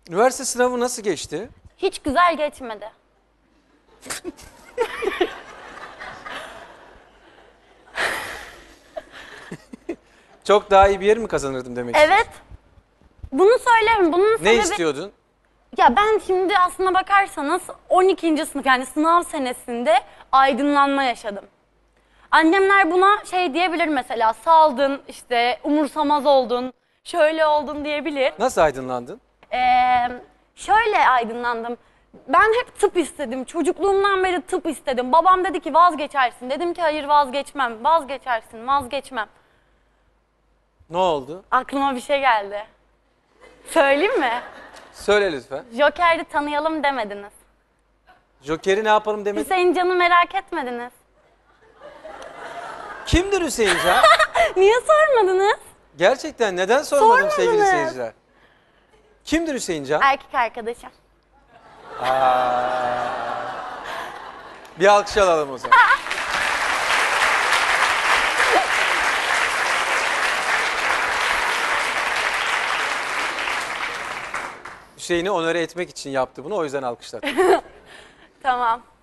Üniversite sınavı nasıl geçti? Hiç güzel geçmedi. Çok daha iyi bir yer mi kazanırdım demek Evet. istiyorsun? Bunu söylerim. Bunun Ne sebebi... istiyordun? Ya ben şimdi aslına bakarsanız 12. sınıf yani sınav senesinde aydınlanma yaşadım. Annemler buna şey diyebilir mesela, saldın, işte umursamaz oldun, şöyle oldun diyebilir. Nasıl aydınlandın? Şöyle aydınlandım. Ben hep tıp istedim. Çocukluğumdan beri tıp istedim. Babam dedi ki vazgeçersin. Dedim ki hayır vazgeçmem. Vazgeçersin, vazgeçmem. Ne oldu? Aklıma bir şey geldi. Söyleyeyim mi? Söyle lütfen. Joker'i tanıyalım demediniz. Joker'i ne yapalım demedin? Hüseyin Can'ı merak etmediniz. Kimdir Hüseyin Can? Niye sormadınız? Gerçekten neden sormadım sevgili Sormadınız. seyirciler? Kimdir Hüseyin Can? Erkek arkadaşım. Bir alkış alalım o zaman. Hüseyin'i onore etmek için yaptı bunu, o yüzden alkışladım. Tamam.